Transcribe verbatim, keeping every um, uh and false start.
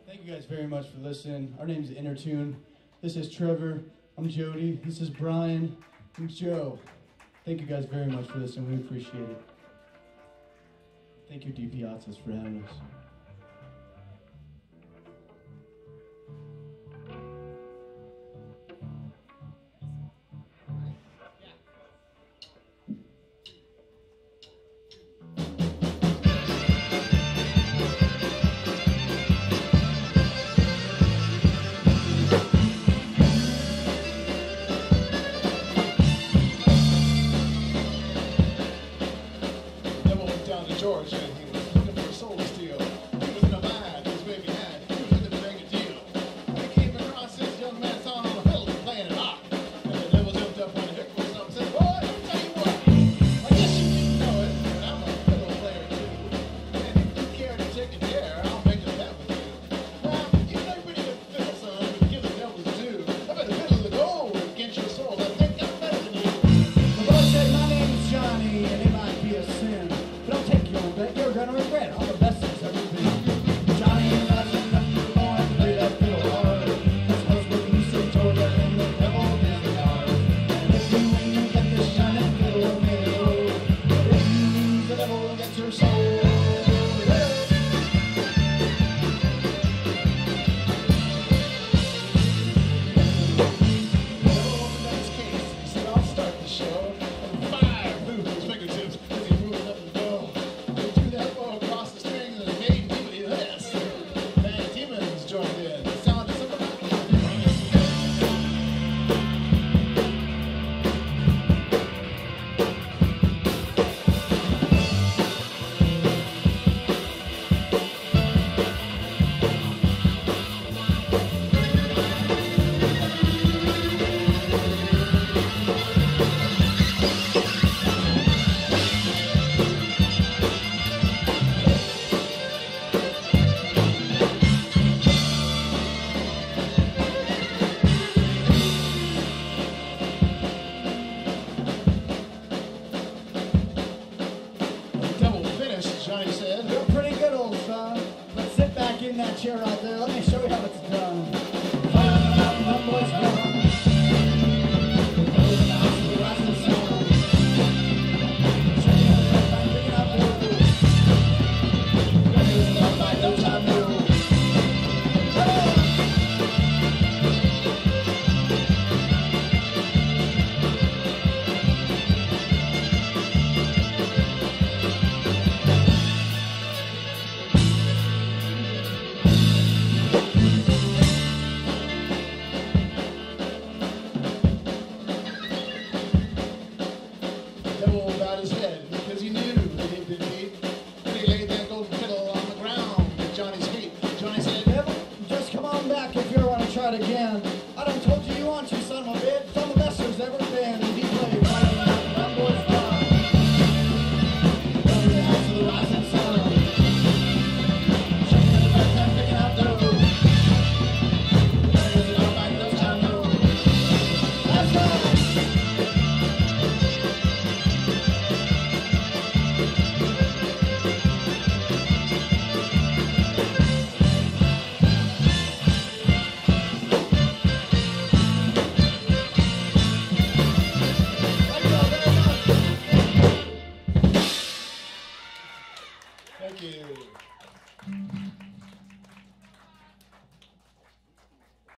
Thank you guys very much for listening. Our name is Innertune. This is Trevor. I'm Jody. This is Brian. I'm Joe. Thank you guys very much for listening. We appreciate it. Thank you, D Piazzas, for having us. George, and he was looking for a soul to steal. He was in a mind, he was waving hat, he was looking to make a deal. When he came across this young man song on the fiddle playing it hot. And the devil jumped up on the hook with something and said, boy, I'll tell you what, I guess you didn't know it, but I'm a fiddle player too. And if you care to take a dare, I'll make a bet with you. Well, you play pretty good fiddle, son, but give the devil his due. I bet a fiddle the gold against your soul, I think I'm better than you. The boy said, my name's Johnny, and it might be a sin. Don't take your bet, you're gonna regret all the best that's ever been. Johnny and I said nothing to go and play that fiddle hard. That's what's what you say, Georgia, and the devil is the yard. And if you win, you get this shining fiddle middle. But if you lose, the devil gets your soul. Johnny said, you're pretty good, old son. Let's sit back in that chair out there. Let me show you how it's done. Fire on the mountain, them boys run. Over the house of the rising sun. Checking out the back, picking up the road. Raising up like no time new. devil bowed his head because he knew that he'd been beat. And he laid that golden fiddle on the ground at Johnny's feet. Johnny said, devil, just come on back if you want to try it again. I done told you you want to.